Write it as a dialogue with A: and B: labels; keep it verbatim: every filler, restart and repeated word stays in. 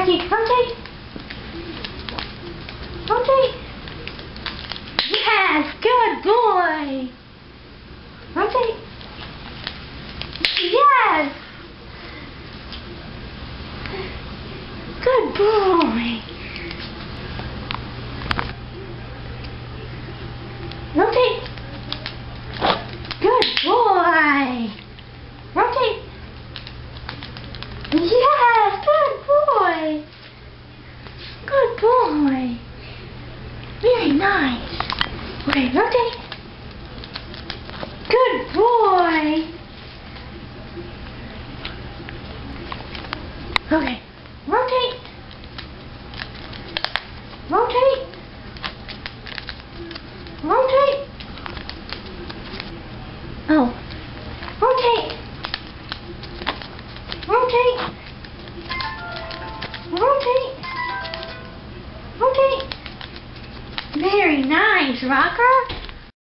A: Rotate, rotate. Rotate. Yes, good boy. Rotate. Yes. Good boy. Rotate. Good boy. Rotate. Yes, good boy. Good boy. Very nice. Okay, rotate. Good boy. Okay, rotate. Rotate. Rotate. Oh. Rotate. Rotate. Rotate. Rotate. Very nice, Rucker.